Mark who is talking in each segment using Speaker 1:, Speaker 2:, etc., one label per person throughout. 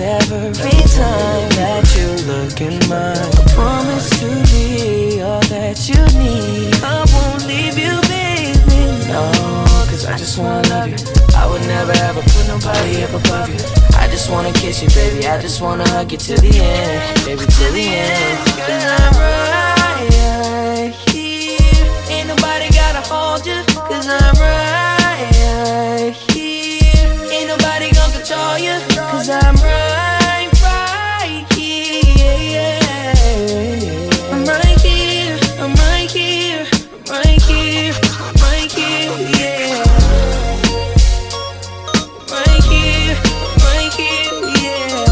Speaker 1: every time that you look in mine. I promise to be all that you need. I won't leave you, baby, no, cause I just wanna love you. I would never ever put nobody up above you. I just wanna kiss you, baby, I just wanna hug you till the end, baby, till the end. Cause I'm right here, ain't nobody gotta hold you. Cause I'm right here, ain't nobody gonna control you. Cause I'm right here. I'm right here, I'm right here, I'm right here, I'm right here, yeah. Right here, right here, yeah.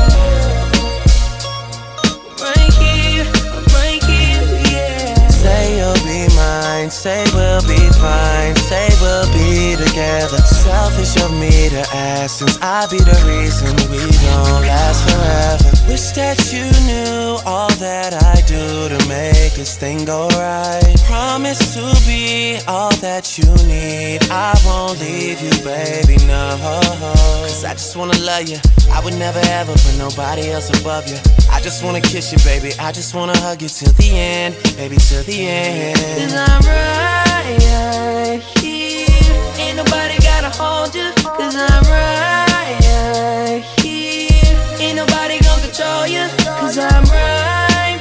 Speaker 1: Right here, right here, yeah.
Speaker 2: Say you'll be mine, say we'll be fine, say we'll be together. Selfish of me to ask, since I be the reason we don't last forever. Wish that you knew all that I do to make this thing go right. Promise to be all that you need. I won't leave you, baby, no. Cause I just wanna love you. I would never ever put nobody else above you. I just wanna kiss you, baby, I just wanna hug you till the end, baby, till the end.
Speaker 1: Cause I'm right here, ain't nobody gotta hold you. Cause I'm right here, ain't nobody gonna control you. Cause I'm right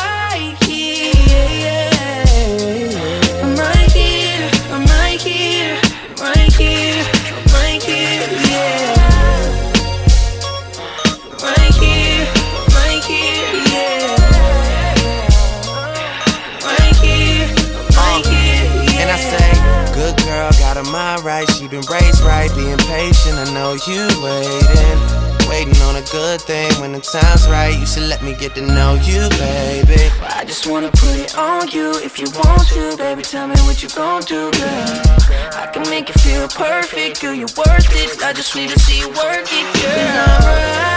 Speaker 1: here, I'm right here, I'm right here, I'm right here, I'm right here, yeah. Right here, right here, yeah. Right here, right here, yeah.
Speaker 2: And I say, good girl, got her mind right. She been raised right, being patient. I know you waiting on a good thing. When the time's right, you should let me get to know you, baby.
Speaker 1: I just wanna put it on you. If you want to, baby, tell me what you gon' do, girl. I can make you feel perfect, girl, you're worth it. I just need to see you work it, girl. 'Cause I'm right